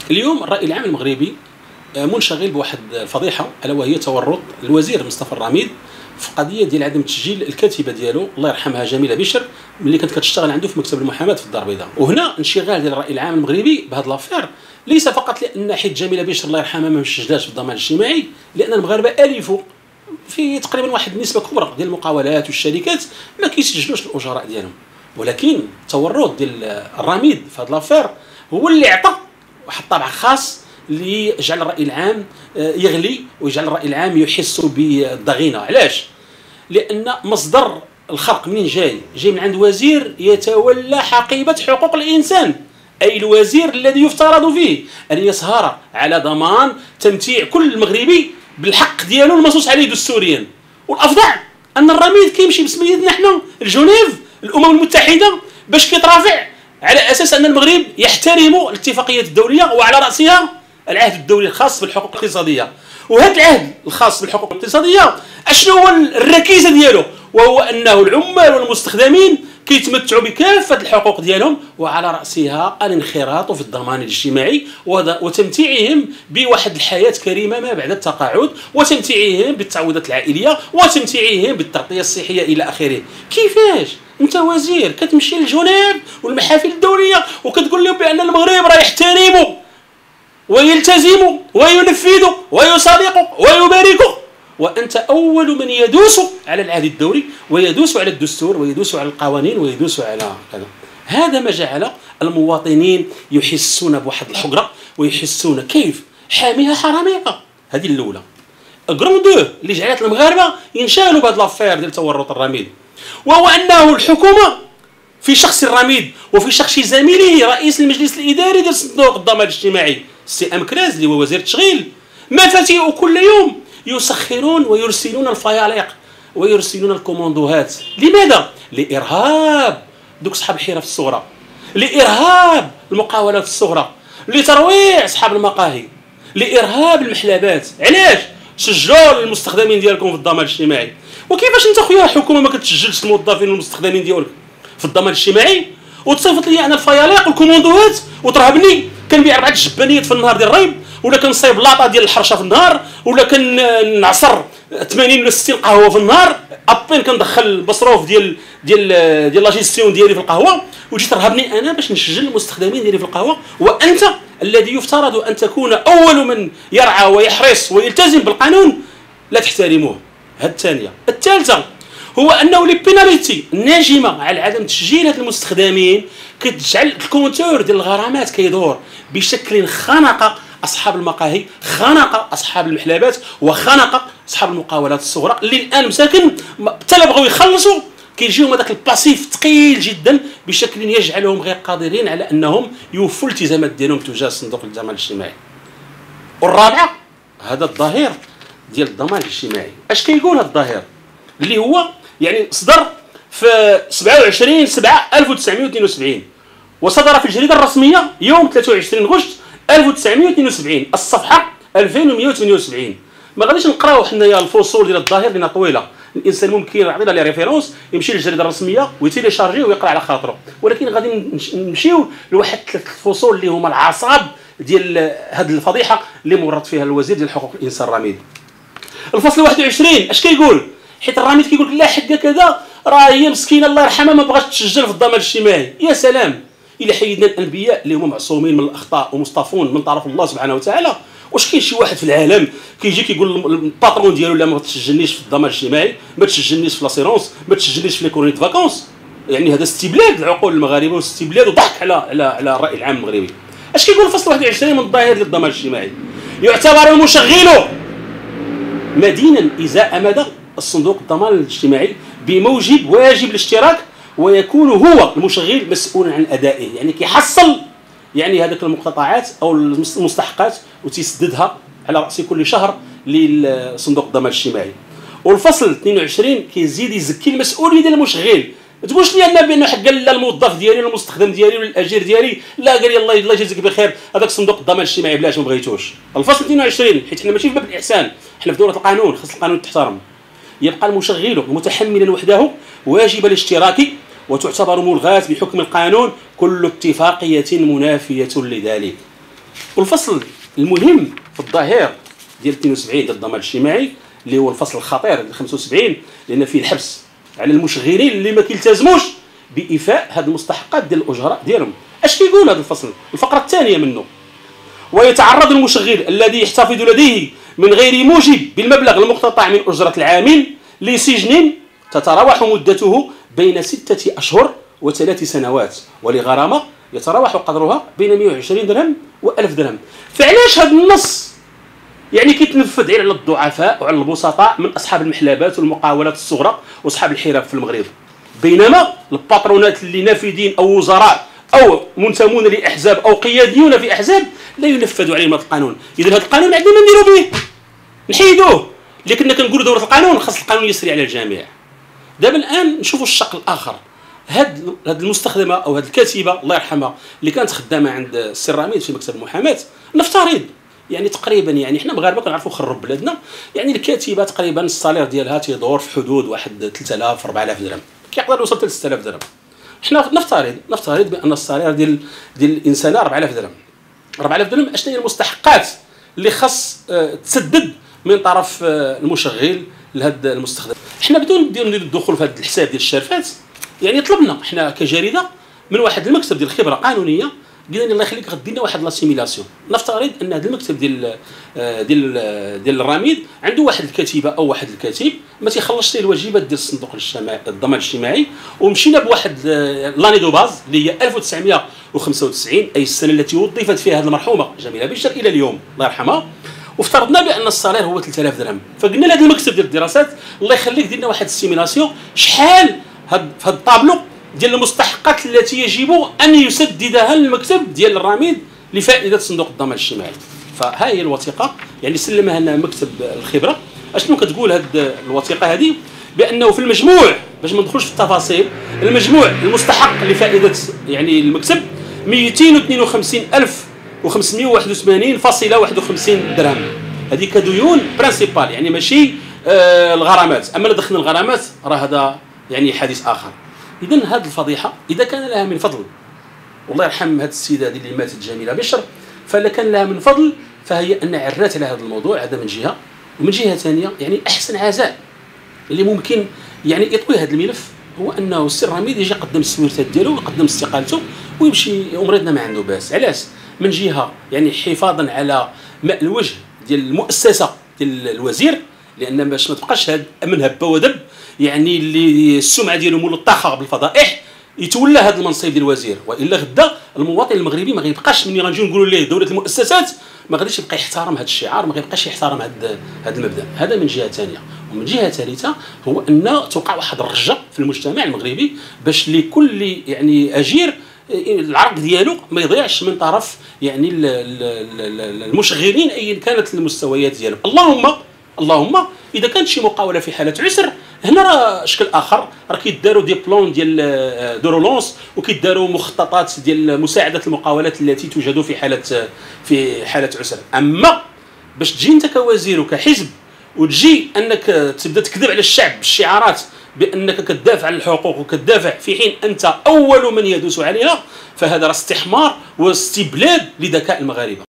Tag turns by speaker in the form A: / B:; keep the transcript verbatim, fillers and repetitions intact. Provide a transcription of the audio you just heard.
A: اليوم الرأي العام المغربي منشغل بواحد الفضيحه الا وهي تورط الوزير مصطفى الرميد في قضيه ديال عدم تسجيل الكاتبه ديالو الله يرحمها جميله بشر ملي كانت كتشتغل عنده في مكتب المحاماه في الدار البيضاء. وهنا انشغال ديال الراي العام المغربي بهذا لافير ليس فقط لان حيت جميله بشر الله يرحمها ما مسجلاش في الضمان الاجتماعي، لان المغاربه الفوا في تقريبا واحد النسبه كبرى ديال المقاولات والشركات ما كيسجلوش الاجراء ديالهم، ولكن التورط ديال الرميد في هذا لافير هو اللي عطى واحد الطابع خاص اللي يجعل الراي العام يغلي ويجعل الراي العام يحس بالضغينه. علاش؟ لان مصدر الخرق منين جاي؟ جاي من عند وزير يتولى حقيبه حقوق الانسان، اي الوزير الذي يفترض فيه ان يسهر على ضمان تمتيع كل مغربي بالحق ديالو المنصوص عليه دستوريا. والافضل ان الرميد كيمشي بسميتنا حنا لجنيف الامم المتحده باش كيترافع على اساس ان المغرب يحترم الاتفاقيات الدوليه وعلى راسها العهد الدولي الخاص بالحقوق الاقتصاديه. وهذا العهد الخاص بالحقوق الاقتصاديه اشنو هو الركيزه ديالو؟ وهو انه العمال والمستخدمين كيتمتعوا بكافه الحقوق ديالهم وعلى راسها الانخراط في الضمان الاجتماعي وتمتيعهم بواحد الحياه كريمه ما بعد التقاعد، وتمتيعهم بالتعويضات العائليه، وتمتيعهم بالتغطيه الصحيه الى اخره. كيفاش انت وزير كتمشي لجنيف والمحافل الدوليه وكتقول لهم بان المغرب راه يحترموا ويلتزموا وينفذوا ويصادقوا ويباركوا، وانت اول من يدوس على العهد الدولي ويدوس على الدستور ويدوس على القوانين ويدوس على كذا. هذا ما جعل المواطنين يحسون بواحد الحقره ويحسون كيف حاميها حراميها. هذه الاولى. غرون دو اللي جعلت المغاربه ينشغلوا بهذا لافير ديال تورط الرميد، وهو انه الحكومه في شخص الرميد وفي شخص زميله رئيس المجلس الاداري ديال صندوق الضمان الاجتماعي السي ام كراز اللي هو وزير التشغيل، مفاتيح كل يوم يسخرون ويرسلون الفيالق ويرسلون الكوموندوهات. لماذا؟ لارهاب دوك اصحاب الحرف الصغرى، لارهاب المقاولات الصغرى، لترويع اصحاب المقاهي، لارهاب المحلبات. علاش؟ سجلوا المستخدمين ديالكم في الضمان الاجتماعي. وكيفاش انت خويا الحكومه ما كتسجلش الموظفين والمستخدمين ديالك في الضمان الاجتماعي وتصيفط لي انا الفيالق والكوموندوهات وترهبني كنبيع اربعه الجبانيات في النهار ديال الريب، ولا كنصايب لاطه ديال الحرشه في النهار، ولا كنعصر ثمانين ولا ستين قهوه في النهار، ابين كندخل المصروف ديال ديال ديال لا جيستيون ديالي في القهوه، وتجي ترهبني انا باش نسجل المستخدمين ديالي في القهوه، وانت الذي يفترض ان تكون اول من يرعى ويحرص ويلتزم بالقانون لا تحترموه. هذه الثانيه. الثالثه هو انه لي بيناليتي الناجمه على عدم تسجيل هاد المستخدمين كتجعل الكونتور ديال الغرامات كيدور بشكل خنق اصحاب المقاهي، خنق اصحاب المحلبات، وخنق اصحاب المقاولات الصغرى اللي الان مساكن حتى لا بغاو يخلصوا كيجيهم هذاك الباسيف ثقيل جدا بشكل يجعلهم غير قادرين على انهم يوفوا الالتزامات ديالهم تجاه صندوق الضمان الاجتماعي. والرابعه هذا الظاهر ديال الضمان الاجتماعي. اش كيقول هذا الظاهر اللي هو يعني صدر في سبعة وعشرين سبعة ألف وتسعمائة واثنين وسبعين وصدر في الجريده الرسميه يوم ثلاثة وعشرين غشت ألف وتسعمائة واثنين وسبعين الصفحه ألفين ومائة وثمانية وسبعين. ما غاديش نقراو حنايا الفصول ديال الظاهر لان طويله، الانسان ممكن يعطينا لي ريفيرونس يمشي للجريده الرسميه ويتيليشارجي ويقرا على خاطره، ولكن غادي نمشيو لواحد ثلاث الفصول اللي هما العصاب ديال هذه الفضيحه اللي مورط فيها الوزير ديال حقوق الانسان الرميد. الفصل واحد وعشرين اش كيقول؟ حيت الرميد كيقول لك لا حاجه كذا راه هي مسكينه الله يرحمها ما بغاتش تسجل في الضمان الاجتماعي. يا سلام، الى حيدنا الانبياء اللي هما معصومين من الاخطاء ومصطفون من طرف الله سبحانه وتعالى، واش كاين شي واحد في العالم كيجي كيقول للباترون ديالو لا ما تسجلنيش في الضمان الاجتماعي، ما تسجلنيش في لاسيرونس، ما تسجلنيش في لي كولوني دو فاكونس؟ يعني هذا استبلاد العقول المغاربه واستبلاد وضحك على على على الراي العام المغربي. اش كيقول الفصل واحد وعشرين من الظاهر ديال الضمان الاجتماعي؟ يعتبر المشغل مدينا ازاء مدى الصندوق الضمان الاجتماعي بموجب واجب الاشتراك، ويكون هو المشغل مسؤولا عن ادائه. يعني كيحصل يعني هذاك المقتطعات او المستحقات وتيسددها على راس كل شهر للصندوق الضمان الاجتماعي. والفصل اثنين وعشرين كيزيد يزكي المسؤوليه ديال المشغل. ما تقولش لي انا بانه حق للموظف ديالي ولا المستخدم ديالي ولا الاجير ديالي لا قال لي الله الله يجازيك بخير هذاك صندوق الضمان الاجتماعي بلاش ما بغيتوش. الفصل اثنين وعشرين حيت حنا ماشي في باب الاحسان، حنا في دوله القانون، خص القانون تحترم. يبقى المشغل متحملا وحده واجب الاشتراك وتعتبر ملغاة بحكم القانون كل اتفاقية منافية لذلك. والفصل المهم في الظاهر ديال اثنين وسبعين ديال الضمان الاجتماعي اللي هو الفصل الخطير ديال خمسة وسبعين، لان فيه الحبس على المشغلين اللي ما كيلتزموش بايفاء هذه المستحقات ديال الاجراء ديالهم. اش كيقول هذا الفصل؟ الفقره الثانيه منه: ويتعرض المشغل الذي يحتفظ لديه من غير موجب بالمبلغ المقتطع من اجره العامل لسجن تتراوح مدته بين ستة أشهر وثلاث سنوات، ولغرامة يتراوح قدرها بين مئة وعشرين درهم وألف درهم. فعلاش هذا النص يعني كيتنفذ غير على الضعفاء وعلى البسطاء من أصحاب المحلبات والمقاولات الصغرى وأصحاب الحرف في المغرب، بينما الباترونات اللي نافذين أو وزراء أو منتمون لأحزاب أو قياديون في أحزاب لا ينفذ عليهم هذا القانون؟ إذا هذا القانون عندنا ما نديرو به، نحيدوه. اللي كنا كنقولوا دورة القانون، خاص القانون يسري على الجميع. دابا الان نشوفوا الشق الاخر. هاد هاد المستخدمه او هاد الكاتبه الله يرحمها اللي كانت خدامه عند السي الرميد في مكتب المحاماه، نفترض يعني تقريبا يعني حنا مغاربه كنعرفوا خرب بلادنا، يعني الكاتبه تقريبا الصالير ديالها تيدور في حدود واحد ثلاثة آلاف أربعة آلاف درهم، كيقدر يوصل حتى ستة آلاف درهم. حنا نفترض نفترض بان الصالير ديال ديال الانسانه أربعة آلاف درهم. أربعة آلاف درهم اشنو هي المستحقات اللي خاص اه تسدد من طرف اه المشغل لهذا المستخدم؟ حنا بدون نديروا الدخول في هذا الحساب ديال الشرفات، يعني طلبنا حنا كجريده من واحد المكتب ديال الخبره قانونيه، قلنا الله يخليك غدي لنا واحد لاسيميلاسيون. نفترض ان هذا المكتب ديال ديال ديال الرميد عنده واحد الكتيبه او واحد الكاتب ما تيخلصش ليه الواجبات ديال الصندوق الاجتماعي الضمان الاجتماعي، ومشينا بواحد لاني دو باز اللي هي ألف وتسعمائة وخمسة وتسعين، اي السنه التي وظفت فيها هذه المرحومه جميله بشر الى اليوم الله يرحمها، وافترضنا بان الصالير هو ثلاثة آلاف درهم. فقلنا لهذا المكتب ديال الدراسات الله يخليك دير لنا واحد السيميلاسيون شحال هاد في هذا الطابلو ديال المستحقات التي يجب ان يسددها المكتب ديال الرميد لفائده صندوق الضمان الاجتماعي. فها هي الوثيقه يعني سلمها لنا مكتب الخبره. اشنو كتقول هذه الوثيقه هذه؟ بانه في المجموع، باش ما ندخلش في التفاصيل، المجموع المستحق لفائده يعني المكتب مئتين واثنين وخمسين ألف وخمسمائة وواحد وثمانين فاصلة واحد وخمسين درهم. هذه كديون برانسيبال يعني ماشي آه الغرامات، اما دخلنا الغرامات راه هذا يعني حديث اخر. اذا هذه الفضيحه اذا كان لها من فضل، والله يرحم هذه السيده هذه اللي ماتت جميله بشر، فلا كان لها من فضل فهي ان عرات على هذا الموضوع هذا من جهه، ومن جهه ثانيه يعني احسن عزاء اللي ممكن يعني يطوي هذا الملف هو انه السي الرميد يجي يقدم السويرتات ديالو ويقدم استقالته ويمشي ومريضنا ما عنده باس. علاش؟ من جهه يعني حفاظا على ماء الوجه ديال المؤسسه ديال الوزير، لان باش ما تبقاش هاد من هبه ودب يعني اللي السمعه ديالو ملطخه بالفضائح يتولى هذا المنصب ديال الوزير، والا غدا المواطن المغربي ما غيبقاش ملي غنجيو نقولوا ليه دوله المؤسسات ما غاديش يبقى يحترم هذا الشعار، ما غيبقاش يحترم هذا هذا المبدا. هذا من جهه ثانيه. ومن جهه ثالثه هو ان توقع واحد الرجه في المجتمع المغربي باش لكل يعني اجير العرق ديالو ما يضيعش من طرف يعني المشغلين ايا كانت المستويات ديالهم. اللهم اللهم اذا كانت شي مقاوله في حاله عسر، هنا راه شكل اخر، راه كيداروا دي بلون ديال دورولونس وكيداروا مخططات ديال مساعده المقاولات التي توجد في حاله في حاله عسر. اما باش تجي انت كوزير وكحزب وتجي انك تبدا تكذب على الشعب بالشعارات بانك كتدافع عن الحقوق وكتدافع في حين انت اول من يدوس عليها، فهذا راه استحمار واستبلاد لذكاء المغاربه.